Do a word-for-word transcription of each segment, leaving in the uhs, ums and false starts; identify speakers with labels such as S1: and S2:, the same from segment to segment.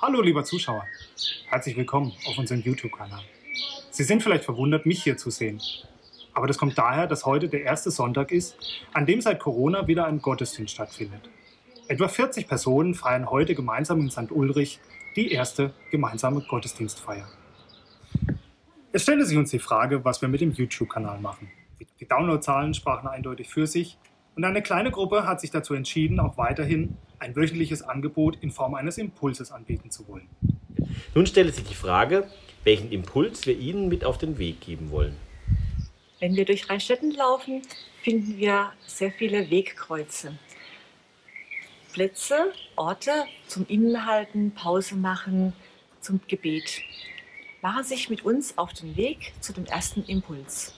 S1: Hallo lieber Zuschauer, herzlich willkommen auf unserem YouTube-Kanal. Sie sind vielleicht verwundert, mich hier zu sehen. Aber das kommt daher, dass heute der erste Sonntag ist, an dem seit Corona wieder ein Gottesdienst stattfindet. Etwa vierzig Personen feiern heute gemeinsam in Sankt Ulrich die erste gemeinsame Gottesdienstfeier. Es stellte sich uns die Frage, was wir mit dem YouTube-Kanal machen. Die Downloadzahlen sprachen eindeutig für sich und eine kleine Gruppe hat sich dazu entschieden, auch weiterhin ein wöchentliches Angebot in Form eines Impulses anbieten zu wollen.
S2: Nun stellt sich die Frage, welchen Impuls wir Ihnen mit auf den Weg geben wollen.
S3: Wenn wir durch Rheinstetten laufen, finden wir sehr viele Wegkreuze. Plätze, Orte zum Innehalten, Pause machen, zum Gebet. Machen Sie sich mit uns auf den Weg zu dem ersten Impuls.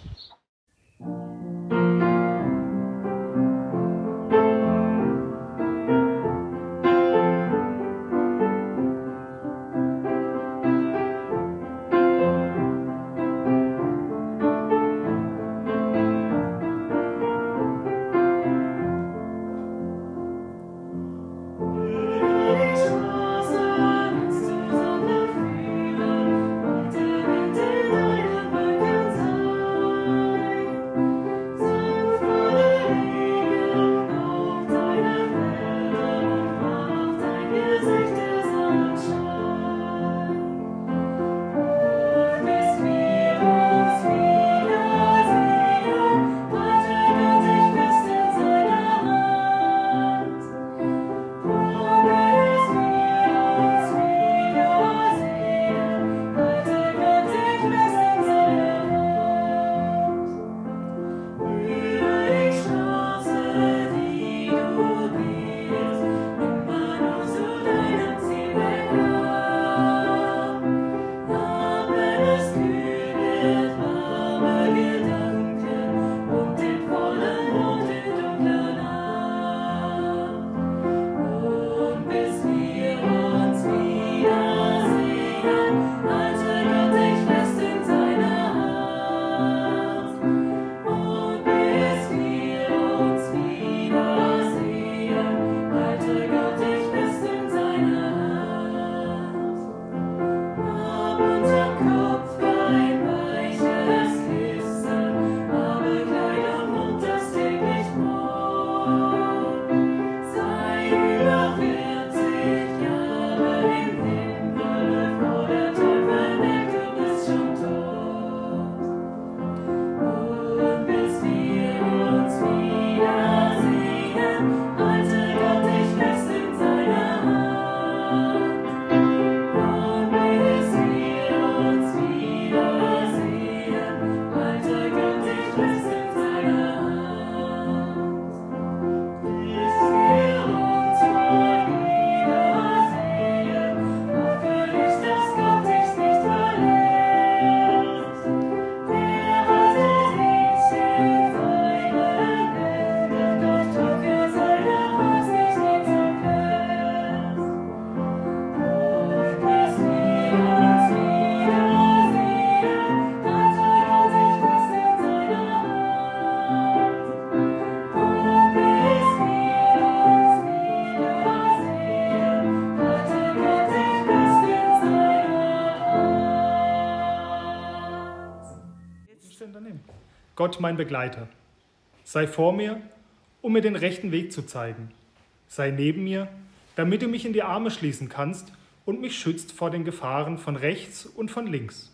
S1: Gott, mein Begleiter, sei vor mir, um mir den rechten Weg zu zeigen. Sei neben mir, damit du mich in die Arme schließen kannst und mich schützt vor den Gefahren von rechts und von links.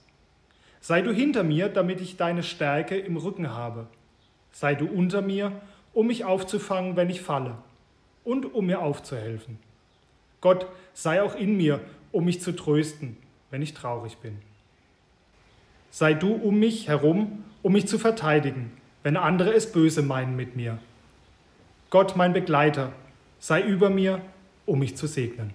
S1: Sei du hinter mir, damit ich deine Stärke im Rücken habe. Sei du unter mir, um mich aufzufangen, wenn ich falle, und um mir aufzuhelfen. Gott, sei auch in mir, um mich zu trösten, wenn ich traurig bin. Sei du um mich herum, um mich zu verteidigen, wenn andere es böse meinen mit mir. Gott, mein Begleiter, sei über mir, um mich zu segnen.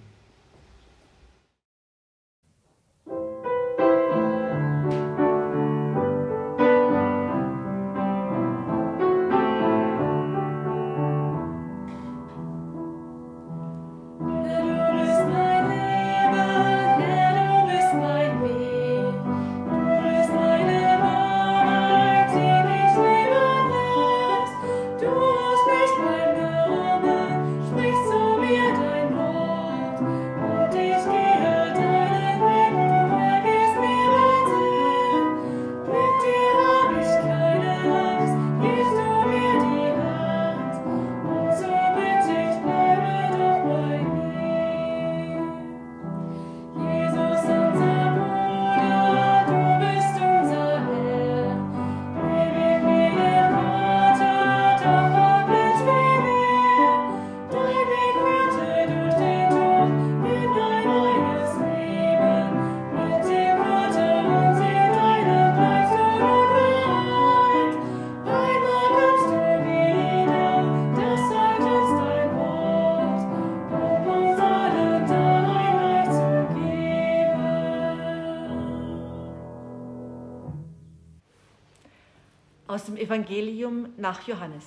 S4: Du
S3: dem Evangelium nach Johannes.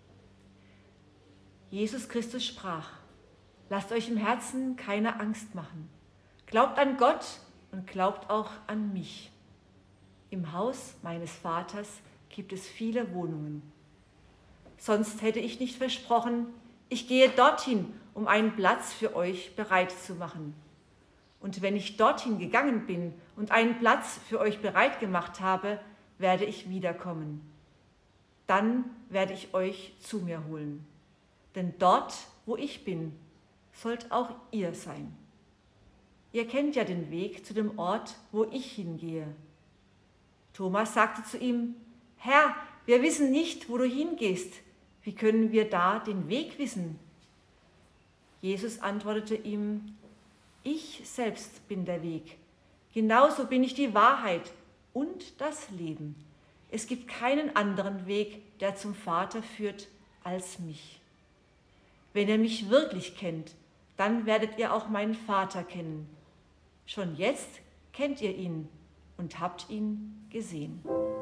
S3: Jesus Christus sprach: Lasst euch im Herzen keine Angst machen. Glaubt an Gott und glaubt auch an mich. Im Haus meines Vaters gibt es viele Wohnungen. Sonst hätte ich nicht versprochen, ich gehe dorthin, um einen Platz für euch bereit zu machen. Und wenn ich dorthin gegangen bin und einen Platz für euch bereit gemacht habe, werde ich wiederkommen. Dann werde ich euch zu mir holen. Denn dort, wo ich bin, sollt auch ihr sein. Ihr kennt ja den Weg zu dem Ort, wo ich hingehe. Thomas sagte zu ihm: Herr, wir wissen nicht, wo du hingehst. Wie können wir da den Weg wissen? Jesus antwortete ihm: Ich selbst bin der Weg. Genauso bin ich die Wahrheit und das Leben. Es gibt keinen anderen Weg, der zum Vater führt, als mich. Wenn ihr mich wirklich kennt, dann werdet ihr auch meinen Vater kennen. Schon jetzt kennt ihr ihn und habt ihn gesehen.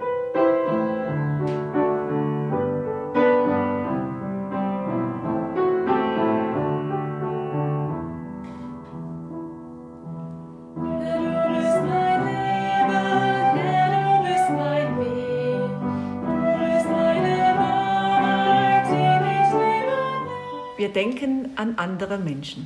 S3: Wir denken an andere Menschen.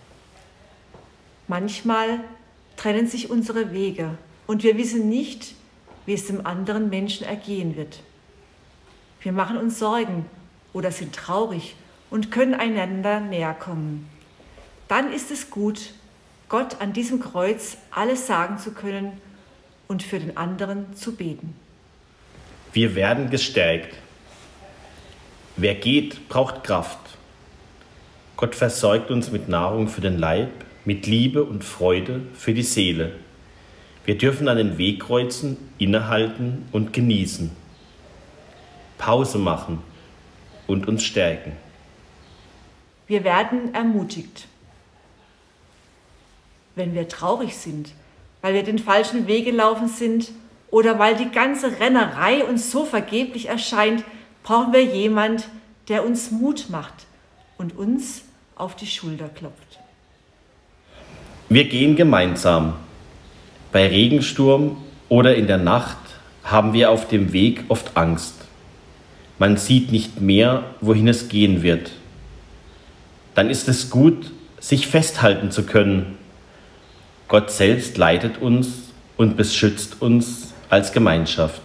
S3: Manchmal trennen sich unsere Wege und wir wissen nicht, wie es dem anderen Menschen ergehen wird. Wir machen uns Sorgen oder sind traurig und können einander näher kommen. Dann ist es gut, Gott an diesem Kreuz alles sagen zu können und für den anderen zu beten.
S2: Wir werden gestärkt. Wer geht, braucht Kraft. Gott versorgt uns mit Nahrung für den Leib, mit Liebe und Freude für die Seele. Wir dürfen an den Wegkreuzen innehalten und genießen, Pause machen und uns stärken.
S3: Wir werden ermutigt. Wenn wir traurig sind, weil wir den falschen Weg gelaufen sind oder weil die ganze Rennerei uns so vergeblich erscheint, brauchen wir jemanden, der uns Mut macht und uns auf die Schulter klopft.
S2: Wir gehen gemeinsam. Bei Regensturm oder in der Nacht haben wir auf dem Weg oft Angst. Man sieht nicht mehr, wohin es gehen wird. Dann ist es gut, sich festhalten zu können. Gott selbst leitet uns und beschützt uns als Gemeinschaft.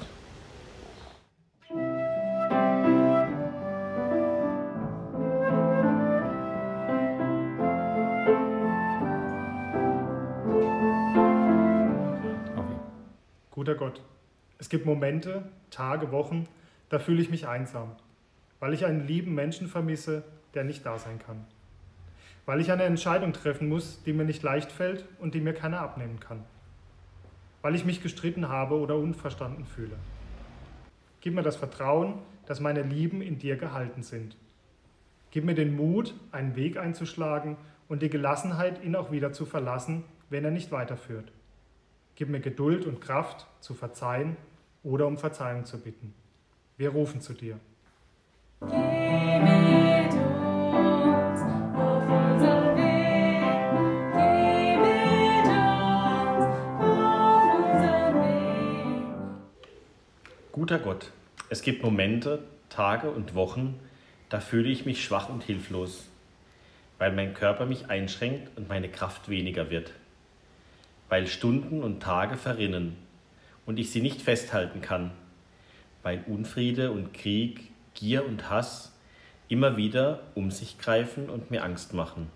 S1: Guter Gott, es gibt Momente, Tage, Wochen, da fühle ich mich einsam, weil ich einen lieben Menschen vermisse, der nicht da sein kann. Weil ich eine Entscheidung treffen muss, die mir nicht leicht fällt und die mir keiner abnehmen kann. Weil ich mich gestritten habe oder unverstanden fühle. Gib mir das Vertrauen, dass meine Lieben in dir gehalten sind. Gib mir den Mut, einen Weg einzuschlagen und die Gelassenheit, ihn auch wieder zu verlassen, wenn er nicht weiterführt. Gib mir Geduld und Kraft, zu verzeihen oder um Verzeihung zu bitten. Wir rufen zu dir.
S4: Geh mit uns auf unserem Weg. Geh mit uns auf unserem Weg.
S2: Guter Gott, es gibt Momente, Tage und Wochen, da fühle ich mich schwach und hilflos, weil mein Körper mich einschränkt und meine Kraft weniger wird. Weil Stunden und Tage verrinnen und ich sie nicht festhalten kann, weil Unfriede und Krieg, Gier und Hass immer wieder um sich greifen und mir Angst machen.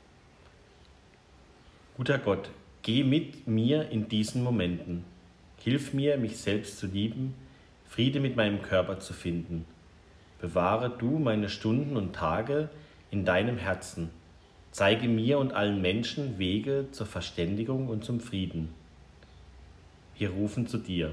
S2: Guter Gott, geh mit mir in diesen Momenten. Hilf mir, mich selbst zu lieben, Friede mit meinem Körper zu finden. Bewahre du meine Stunden und Tage in deinem Herzen. Zeige mir und allen Menschen Wege zur Verständigung und zum Frieden. Wir rufen zu dir.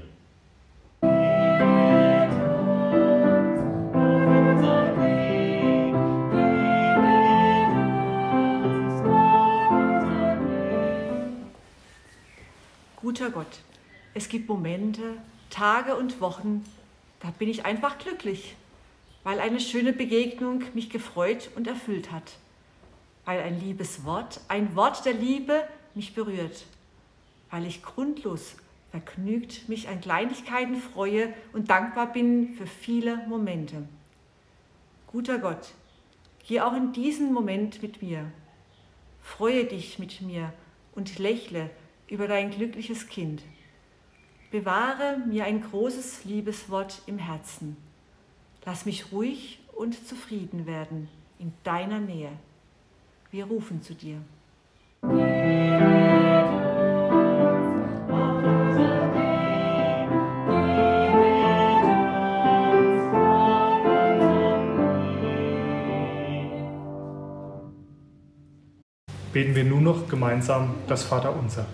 S3: Guter Gott, es gibt Momente, Tage und Wochen, da bin ich einfach glücklich, weil eine schöne Begegnung mich gefreut und erfüllt hat, weil ein liebes Wort, ein Wort der Liebe mich berührt, weil ich grundlos vergnügt mich an Kleinigkeiten freue und dankbar bin für viele Momente. Guter Gott, geh auch in diesen Moment mit mir. Freue dich mit mir und lächle über dein glückliches Kind. Bewahre mir ein großes Liebeswort im Herzen. Lass mich ruhig und zufrieden werden in deiner Nähe. Wir rufen zu dir.
S1: Beten wir nun noch gemeinsam das Vaterunser.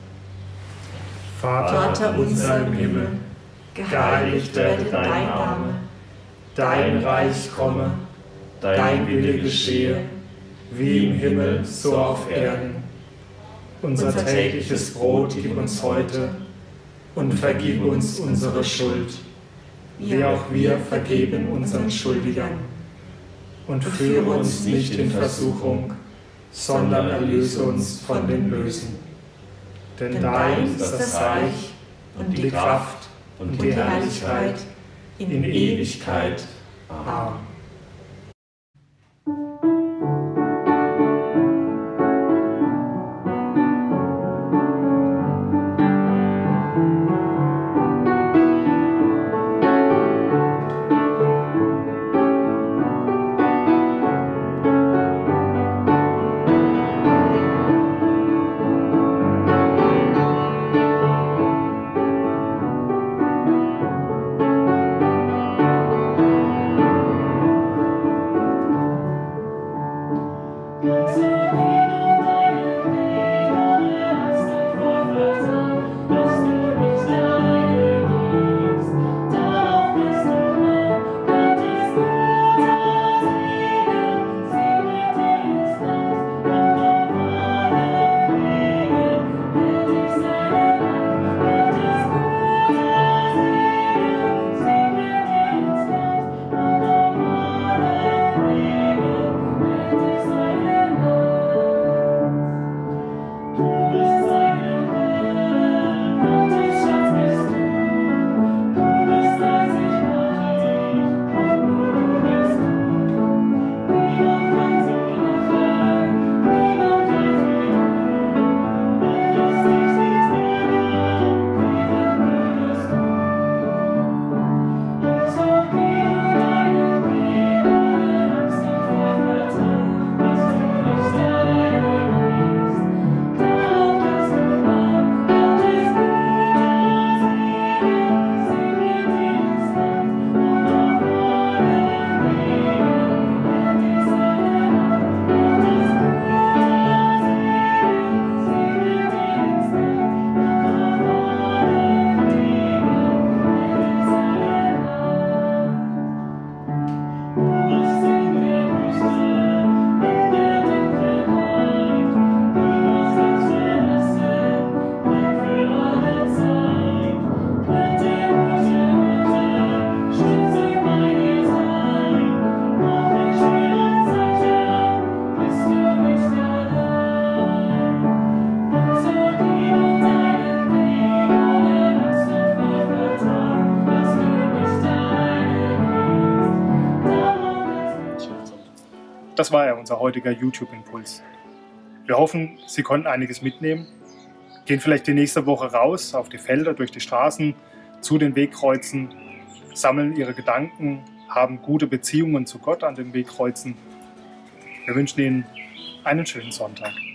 S3: Vater unser im Himmel, geheiligt werde dein Name, dein Reich komme, dein Wille geschehe, wie im Himmel, so auf Erden. Unser tägliches Brot gib uns heute und vergib uns unsere Schuld, wie auch wir vergeben unseren Schuldigern. Und führe uns nicht in Versuchung, sondern erlöse uns von dem Bösen. Denn dein ist das Reich und die Kraft und die Herrlichkeit in Ewigkeit. Amen.
S1: Das war ja unser heutiger YouTube-Impuls. Wir hoffen, Sie konnten einiges mitnehmen. Gehen vielleicht die nächste Woche raus auf die Felder, durch die Straßen, zu den Wegkreuzen, sammeln Ihre Gedanken, haben gute Beziehungen zu Gott an den Wegkreuzen. Wir wünschen Ihnen einen schönen Sonntag.